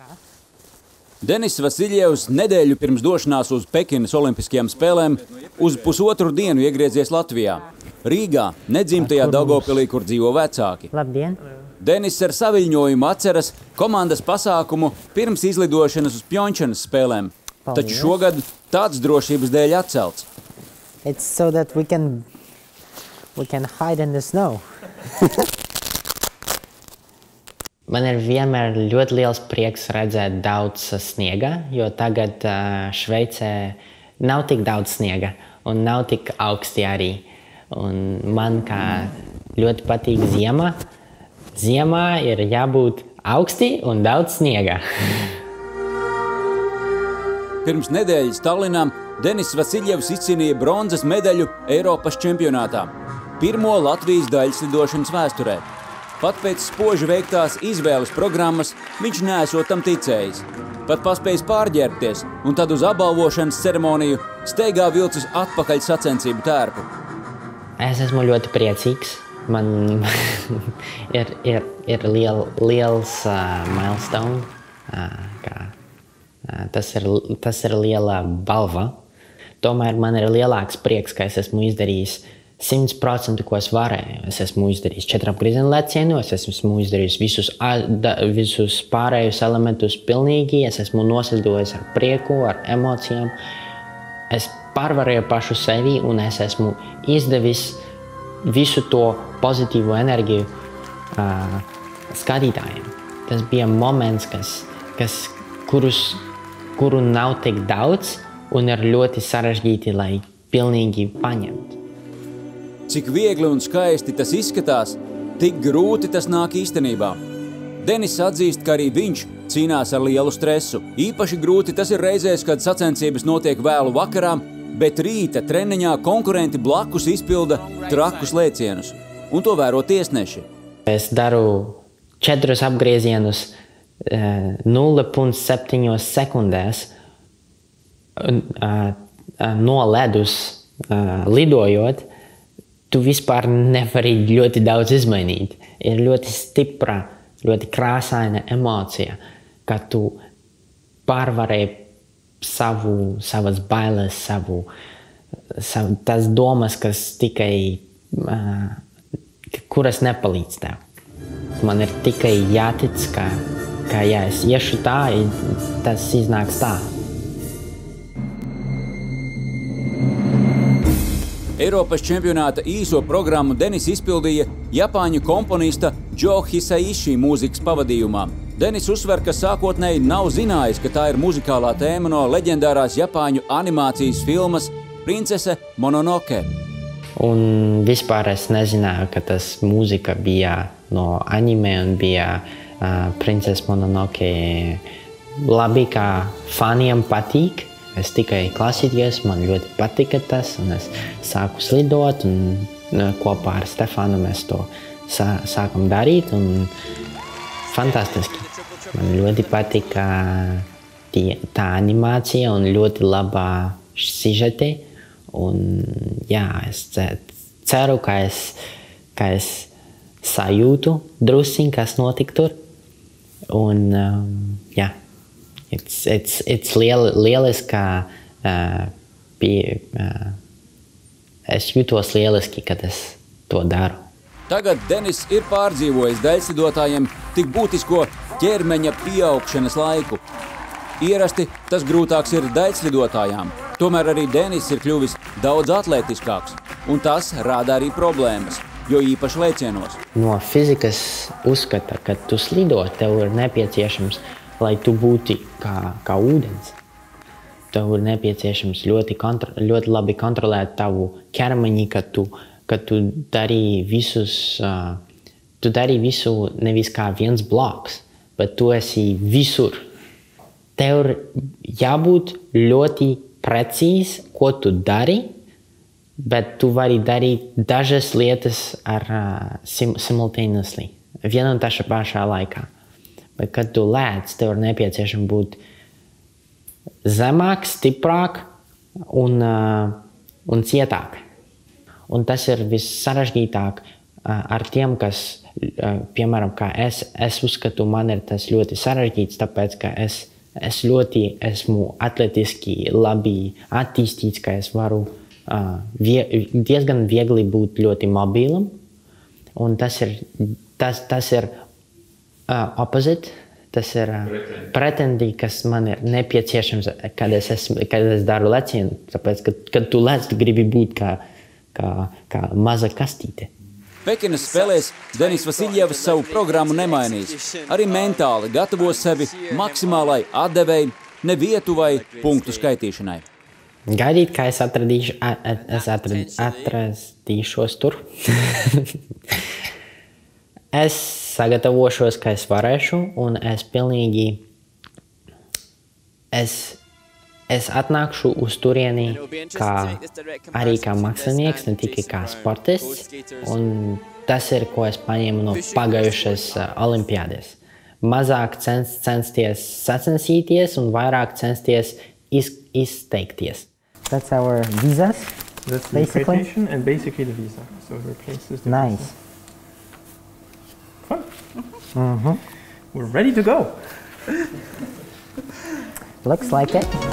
Denis Vasiljevs nedēļu pirms došanās uz Pekinas olimpiskajām spēlēm uz pusotru dienu iegriezies Latvijā. Rīgā, nedzimtajā Daugavpilī, kur dzīvo vecāki. Labdien! Denis ar saviļņojumu atceras komandas pasākumu pirms izlidošanas uz Pjončanas spēlēm. Taču šogad tāds drošības dēļ atcelts. It's so that we can hide in the snow. Man ir vienmēr ļoti liels prieks redzēt daudz sniega, jo tagad Šveicē nav tik daudz sniega un nav tik augsti arī. Un man kā ļoti patīk ziema. Ziemā ir jābūt augsti un daudz sniega. Pirms nedēļas Tallinā Denis Vasiljevs izcīnīja bronzas medaļu Eiropas čempionātā. Pirmo Latvijas daļslidošanas vēsturē. Pat pēc spoži veiktās izvēles programmas viņš neesot tam ticējis. Pat paspējis pārģērbties un tad uz apbalvošanas ceremoniju steigā vilcis atpakaļ sacensību tērpu. Es esmu ļoti priecīgs. Man ir liels milestone. Tas ir liela balva. Tomēr man ir lielāks prieks, ka es esmu izdarījis 100%, ko es varēju. Es esmu izdarījis 4 apgriezienu lēcienu, es esmu izdarījis visus pārējus elementus pilnīgi, es esmu noslidojis ar prieku, ar emocijām. Es pārvarēju pašu sevi un es esmu izdevis visu to pozitīvo enerģiju skatītājiem. Tas bija moments, kuru nav tik daudz un ir ļoti sarežģīti, lai pilnīgi paņemtu. Cik viegli un skaisti tas izskatās, tik grūti tas nāk īstenībā. Denis atzīst, ka arī viņš cīnās ar lielu stresu. Īpaši grūti tas ir reizēs, kad sacensības notiek vēlu vakarā, bet rīta treniņā konkurenti blakus izpilda trakus lēcienus, un to vēro tiesneši. Es daru 4 apgriezienus 0,7 sekundēs no ledus lidojot. Tu vispār nevari ļoti daudz izmainīt. Ir ļoti stipra, ļoti krāsaina emocija, ka tu pārvarēji savas bailes, tās domas, kas tikai, kuras nepalīdz tev. Man ir tikai jātic, ka ja es iešu tā, tas iznāks tā. Eiropas čempionāta īso programmu Denis izpildīja japāņu komponista Joe Hisaishi mūzikas pavadījumā. Denis uzsver, ka sākotnēji nav zinājis, ka tā ir muzikālā tēma no leģendārās japāņu animācijas filmas Princese Mononoke. Un vispār es nezināju, ka tas mūzika bija no anime un bija Princese Mononoke. Labi, kā faniem patīk. Es tikai klausījos, man ļoti patika tas, un es sāku slidot, un kopā ar Stefanu mēs to sākam darīt, un fantastiski. Man ļoti patika tā animācija un ļoti labā sižete, un jā, es ceru, ka es sajūtu drusciņ, kas notika tur, un jā. It's lieliski, es jūtos lieliski, kad es to daru. Tagad Denis ir pārdzīvojis daļslidotājiem tik būtisko ķermeņa pieaugšanas laiku. Ierasti tas grūtāks ir daļslidotājām. Tomēr arī Denis ir kļuvis daudz atlētiskāks, un tas rāda arī problēmas, jo īpaši lēcienos. No fizikas uzskata, ka tu slido, tev ir nepieciešams, lai tu būtu kā ūdens. Tev ir nepieciešams ļoti labi kontrolēt tavu ķermeni, ka tu dari visu nevis kā viens bloks, bet tu esi visur. Tev ir jābūt ļoti precīzi, ko tu dari, bet tu vari darīt dažas lietas simultaneously, viena un taša pašā laikā. Bet, kad tu lēc, tev ir nepieciešams būt zemāk, stiprāk un cietāk. Un tas ir vissarežģītāk ar tiem, kas piemēram, kā es uzskatu, man ir tas ļoti sarežģīts, tāpēc, ka es ļoti esmu atletiski labi attīstīts, ka es varu diezgan viegli būt ļoti mobilam. Un tas ir opposite, tas ir pretendī, kas man ir nepieciešams, kad es daru lecienu. Tāpēc, kad tu lec, tu gribi būt kā maza kastīte. Pekinas spēlēs Denis Vasiljevs savu programmu nemainīs. Arī mentāli gatavo sevi maksimālai atdevei, ne vietu vai punktu skaitīšanai. Gaidīt, kā es atradīšos tur. Es sagatavošos, ka es varēšu, un es pilnīgi es atnākšu uz turieni arī kā mākslinieks, ne tikai kā sportists, un tas ir, ko es paņēmu no pagājušas olimpiādes. Mazāk censties sacensīties un vairāk censties izteikties. That's our visas. That's the accreditation and basically the visa. So it replaces the Nice. visa. Fun. We're ready to go. Looks like it.